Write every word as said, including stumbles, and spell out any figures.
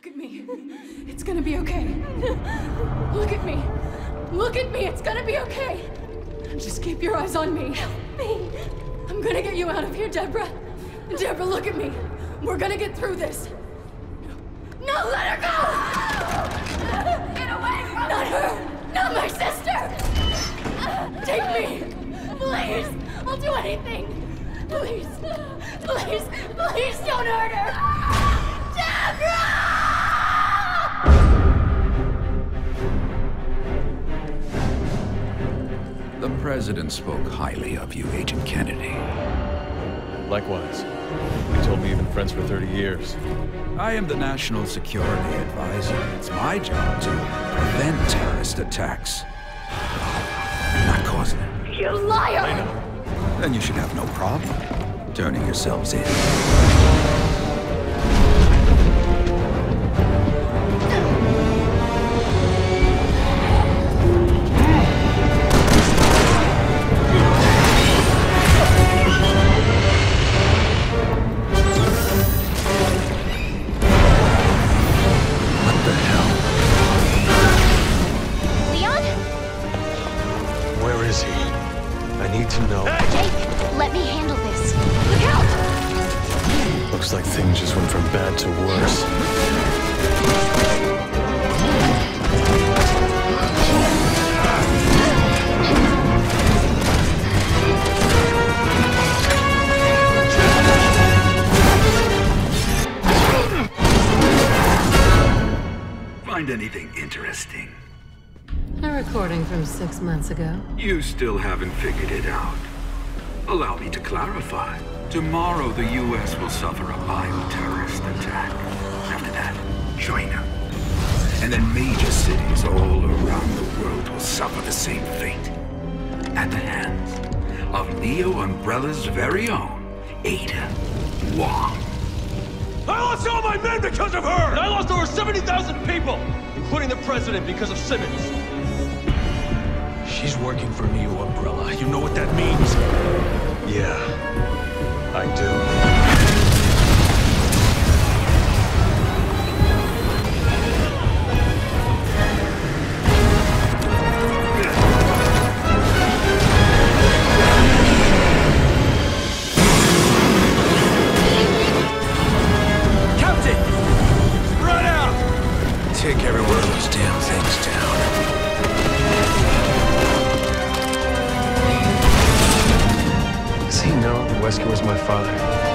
Look at me. It's gonna be okay. Look at me. Look at me. It's gonna be okay. Just keep your eyes on me. Help me. I'm gonna get you out of here, Deborah. Deborah, look at me. We're gonna get through this. No, let her go! Get away from me! Not her! Not my sister! Take me! Please! I'll do anything! Please! Please! Please don't hurt her! Deborah! The President spoke highly of you, Agent Kennedy. Likewise. He told me you've been friends for thirty years. I am the National Security Advisor. It's my job to prevent terrorist attacks, not causing them. You liar! I know. Then you should have no problem turning yourselves in. Where is he? I need to know. Jake, let me handle this. Look out! Looks like things just went from bad to worse. Find anything interesting? A recording from six months ago. You still haven't figured it out. Allow me to clarify. Tomorrow, the U S will suffer a bioterrorist attack. After that, China. And then major cities all around the world will suffer the same fate. At the hands of Neo Umbrella's very own, Ada Wong. I lost all my men because of her! And I lost over seventy thousand people, including the president, because of Simmons. She's working for Neo Umbrella. You know what that means? Yeah, I do. Captain! Run out! Take every one of those damn things down. Does he know that Wesker was my father?